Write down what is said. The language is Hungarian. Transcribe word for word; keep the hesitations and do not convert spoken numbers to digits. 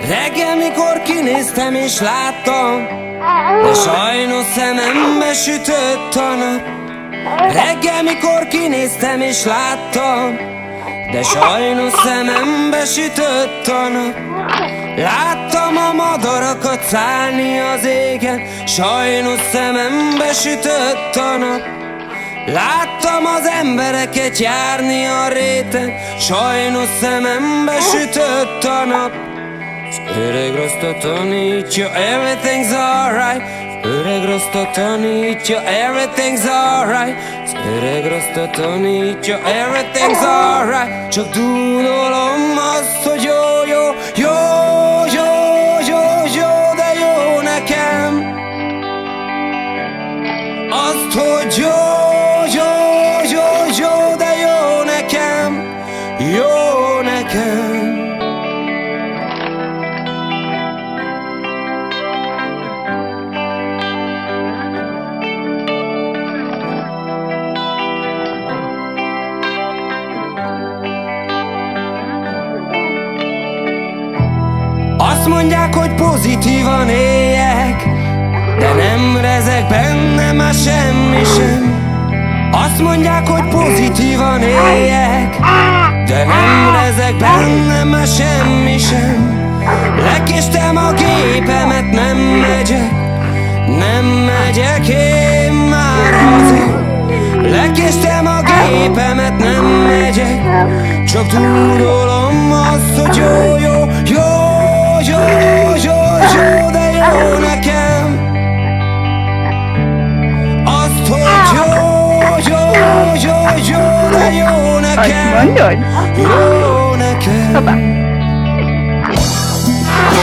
Reggel, mikor kinéztem és láttam, de sajnos szemembe sütött a nap. Reggel, mikor kinéztem és láttam, de sajnos szemembe sütött a nap. Láttam a madarakat szállni az égen, sajnos szemembe sütött a nap. Láttam az embereket járni a réten, sajnos szemembe sütött a nap. Az öreg rasta tanítja, everything's alright. Az öreg rasta tanítja, everything's alright. Az öreg rasta tanítja, everything's alright. Csak dúdolom azt, hogy jó, jó, jó, jó, jó, jó, de jó nekem. Azt, hogy jó, jó, jó, jó, de jó nekem, jó nekem. Azt mondják, hogy pozitívan éljek, de nem rezeg bennem már semmi sem. Azt mondják, hogy pozitívan éljek, de nem rezeg bennem már semmi sem. Lekéstem a gépemet, nem megyek, nem megyek én már haza. Lekéstem a gépemet, nem megyek, csak tudolom azt, hogy jó, jó, jó, jó, jó, jó, de jó nekem. Azt, hogy jó, jó, jó, jó, de jó nekem, jó nekem.